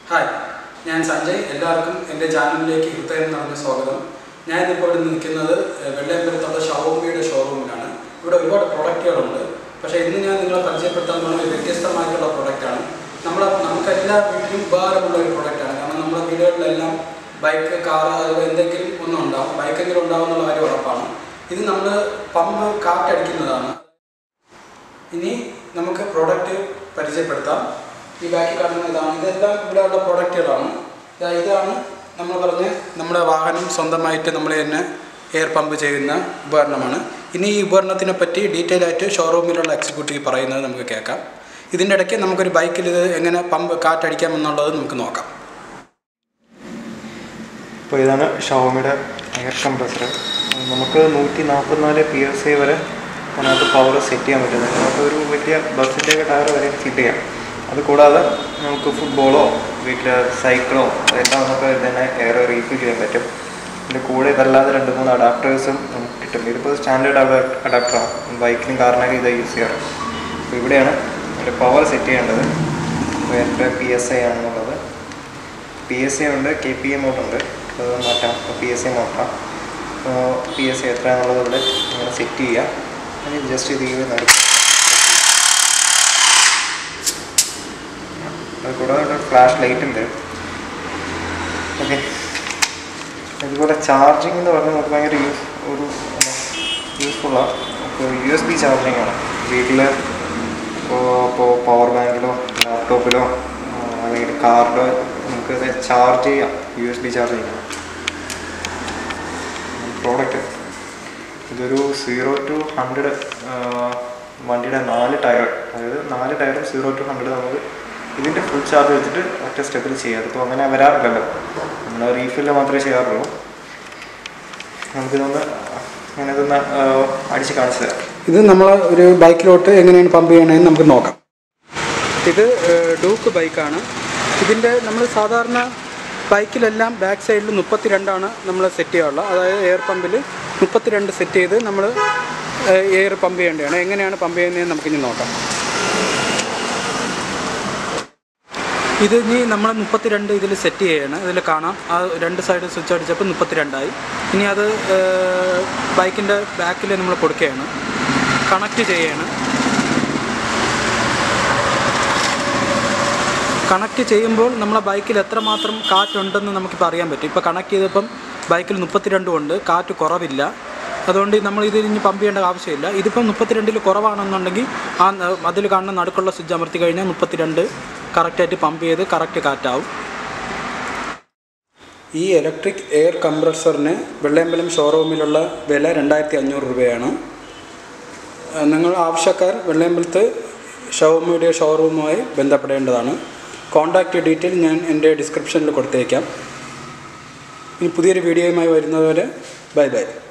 Hi, ഞാൻ സഞ്ജയ്. എല്ലാവർക്കും എൻ്റെ ചാനലിലേക്ക് ഹൃദയം നിറഞ്ഞ സ്വാഗതം. ഞാനിപ്പോൾ ഇവിടെ നിൽക്കുന്നത് വെള്ളയമ്പലത്തുള്ള ഷവോമിയുടെ ഷോറൂമിലാണ്. ഇവിടെ ഒരുപാട് പ്രൊഡക്റ്റുകളുണ്ട്. പക്ഷേ ഇന്ന് ഞാൻ നിങ്ങളെ പരിചയപ്പെടുത്താൻ പോകുന്ന വ്യത്യസ്തമായിട്ടുള്ള പ്രൊഡക്റ്റാണ്. നമുക്ക് എല്ലാ വീട്ടിലും ഉപകാരമുള്ള ഒരു പ്രൊഡക്റ്റാണ്. കാരണം നമ്മുടെ വീടുകളിലെല്ലാം ബൈക്ക്, കാറ് അതുപോലെ എന്തെങ്കിലും ഒന്നും ഉണ്ടാവും, ബൈക്കെങ്കിലും ഉണ്ടാവും എന്നുള്ള കാര്യം ഉറപ്പാണ്. ഇത് നമ്മൾ പമ്പ് കാറ്റടിക്കുന്നതാണ്. ഇനി നമുക്ക് പ്രൊഡക്റ്റ് പരിചയപ്പെടുത്താം. ഈ ബാക്കിൽ കാണുന്ന ഇതെല്ലാം ഇവിടെയുള്ള പ്രൊഡക്റ്റുകളാണ്. ഇതാണ് നമ്മൾ പറഞ്ഞ് നമ്മുടെ വാഹനം സ്വന്തമായിട്ട് നമ്മൾ തന്നെ എയർ പമ്പ് ചെയ്യുന്ന ഉപകരണമാണ്. ഇനി ഈ ഉപകരണത്തിനെ പറ്റി ഡീറ്റെയിൽ ആയിട്ട് ഷോറൂമിലുള്ള എക്സിക്യൂട്ടീവ് പറയുന്നത് നമുക്ക് കേൾക്കാം. ഇതിൻ്റെ ഇടയ്ക്ക് നമുക്കൊരു ബൈക്കിൽ ഇത് എങ്ങനെ പമ്പ് കാറ്റടിക്കാമെന്നുള്ളത് നമുക്ക് നോക്കാം. ഇപ്പോൾ ഇതാണ് ഷവോമിയുടെ എയർ കംപ്രസർ. നമുക്ക് 144 PSI വരെ അതിനകത്ത് പവർ സെറ്റ് ചെയ്യാൻ പറ്റുന്നത്. നമുക്കൊരു വലിയ ബസ്സിൻ്റെയൊക്കെ ടയർ വരെ ഫിറ്റ് ചെയ്യാം. അതുകൂടാതെ നമുക്ക് ഫുട്ബോളോ വീട്ടിൽ സൈക്കിളോ എല്ലാം നമുക്ക് തന്നെ എയർ റീഫിൽ ചെയ്യാൻ പറ്റും. ഇതിൻ്റെ കൂടെ ഇതല്ലാതെ 2-3 അഡാപ്റ്റേഴ്സും നമുക്ക് കിട്ടും. ഇതിപ്പോൾ സ്റ്റാൻഡേർഡ് അഡാപ്റ്ററാണ്. ബൈക്കിനും കാറിനൊക്കെ ഇത് യൂസ് ചെയ്യാറ്. അപ്പോൾ ഇവിടെയാണ് അതിൻ്റെ പവർ സെറ്റ് ചെയ്യേണ്ടത്. അപ്പോൾ എത്ര PSI ആണെന്നുള്ളത്. PSI ഉണ്ട്, KPA മോഡുണ്ട്. അത് മാറ്റാം. അപ്പോൾ PSI മാറ്റാം. PSI എത്രയാണെന്നുള്ളത് ഇവിടെ ഇങ്ങനെ സെറ്റ് ചെയ്യുക. അതിന് ജസ്റ്റ് ഇത് നടക്കും. അതുകൂടാതെ ഫ്ലാഷ് ലൈറ്റ് ഉണ്ട്. ഓക്കെ, അതുപോലെ ചാർജിങ് എന്ന് പറഞ്ഞാൽ നമുക്ക് ഭയങ്കര യൂസ്ഫുള്ളാണ്. ഇപ്പോൾ USB ചാർജിങ് ആണ്. വീട്ടിൽ ഇപ്പോൾ പവർ ബാങ്കിലോ ലാപ്ടോപ്പിലോ അല്ലെങ്കിൽ കാറിലോ നമുക്കത് ചാർജ് ചെയ്യാം. USB ചാർജ് ചെയ്യാം. പ്രോഡക്റ്റ് ഇതൊരു 0 to 100 വണ്ടിയുടെ 4 ടയർ, അതായത് 4 ടയറും 0 to 100 നമുക്ക് ഇതിൻ്റെ ഫുൾ ചാർജ് വെച്ചിട്ട് ഒറ്റ സ്റ്റെപ്പിൽ ചെയ്യാം. അതിപ്പോൾ അങ്ങനെ വരാറില്ലല്ലോ, നമ്മൾ റീഫില്ല് മാത്രമേ ചെയ്യാറുള്ളൂ. നമുക്കിതൊന്ന് ഞാനതൊന്ന് അടിച്ച് കാണിച്ചു തരാം. ഇത് നമ്മൾ ഒരു ബൈക്കിലോട്ട് എങ്ങനെയാണ് പമ്പ് ചെയ്യണമെന്ന് നമുക്ക് നോക്കാം. ഇത് ഡൂക്ക് ബൈക്കാണ്. ഇതിൻ്റെ നമ്മൾ സാധാരണ ബൈക്കിലെല്ലാം ബാക്ക് സൈഡിൽ 32 നമ്മൾ സെറ്റ് ചെയ്യാറുള്ളത്. അതായത് എയർ പമ്പിൽ 32 സെറ്റ് ചെയ്ത് നമ്മൾ എയർ പമ്പ് ചെയ്യേണ്ടതാണ്. എങ്ങനെയാണ് പമ്പ് ചെയ്യുന്നതെന്ന് നമുക്കിനി നോക്കാം. ഇത് ഇനി നമ്മൾ 32 ഇതിൽ സെറ്റ് ചെയ്യണം. ഇതിൽ കാണാം ആ 2 സൈഡ് സ്വിച്ച് അടിച്ചപ്പോൾ 32 ആയി. ഇനി അത് ബൈക്കിൻ്റെ ബാക്കിൽ നമ്മൾ കൊടുക്കുകയാണ്, കണക്റ്റ് ചെയ്യണം. കണക്റ്റ് ചെയ്യുമ്പോൾ നമ്മളെ ബൈക്കിൽ എത്രമാത്രം കാറ്റുണ്ടെന്ന് നമുക്കിപ്പോൾ അറിയാൻ പറ്റും. ഇപ്പോൾ കണക്ട് ചെയ്തപ്പം ബൈക്കിൽ 32 ഉണ്ട്, കാറ്റ് കുറവില്ല. അതുകൊണ്ട് നമ്മൾ ഇത് ഇനി പമ്പ് ചെയ്യേണ്ട ആവശ്യമില്ല. ഇതിപ്പം 32 കുറവാണെന്നുണ്ടെങ്കിൽ അതിൽ കാണുന്ന നടുക്കുള്ള സ്വിച്ച് അമർത്തി കഴിഞ്ഞാൽ 32 കറക്റ്റായിട്ട് പമ്പ് ചെയ്ത് കറക്റ്റ് കാറ്റാവും. ഈ ഇലക്ട്രിക് എയർ കംപ്രസറിന് വെള്ളയമ്പലം ഷോറൂമിലുള്ള വില 2500 രൂപയാണ്. നിങ്ങൾ ആവശ്യക്കാർ വെള്ളയമ്പലത്ത് ഷവോമിയുടെ ഷോറൂമുമായി ബന്ധപ്പെടേണ്ടതാണ്. കോൺടാക്റ്റ് ഡീറ്റെയിൽ ഞാൻ എൻ്റെ ഡിസ്ക്രിപ്ഷനിൽ കൊടുത്തേക്കാം. ഇനി പുതിയൊരു വീഡിയോയുമായി വരുന്നതുവരെ ബൈ ബൈ.